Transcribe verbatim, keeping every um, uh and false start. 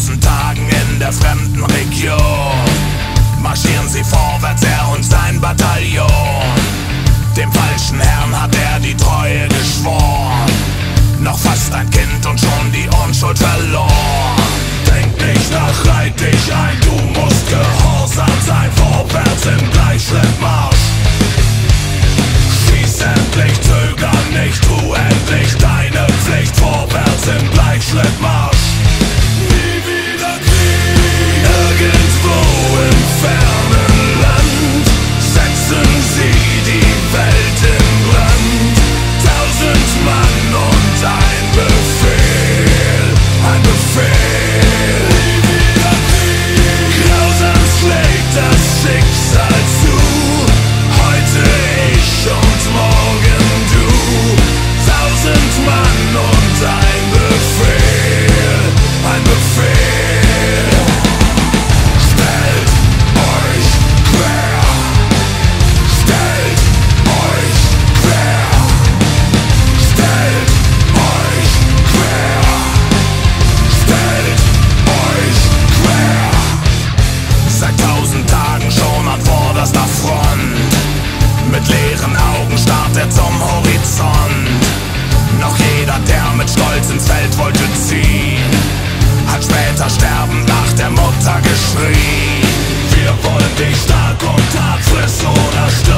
tausend Tagen in der fremden Region marschieren sie vorwärts, er und sein Bataillon. Dem falschen Herrn hat er die Treue geschworen, noch fast ein Kind und schon die Unschuld verloren. Denk nicht nach, reit dich ein, du musst gehorsam sein, vorwärts im Gleichschrittmarsch. Schieß endlich, zöger nicht, tu endlich deine Pflicht, vorwärts im Gleichschrittmarsch. Nie wieder Krieg, irgendwo im fernen Land setzen sie die Welt in Brand. Tausend Mann und ein Befehl, ein Befehl. Nie wieder Krieg, grausam schlägt das Schicksal zu. Heute ich und morgen du. Tausend Mann und ein Befehl, ein Befehl. Stellt euch quer, stellt euch quer, stellt euch quer, stellt euch quer. Seit tausend Tagen schon an vorderster Front, mit leeren Augen starrt er zum Horizont. Noch jeder, der mit Stolz ins Feld wollte ziehen, hat später sterbend nach der Mutter geschrien. Wir wollen dich stark und hart, friss oder stirb.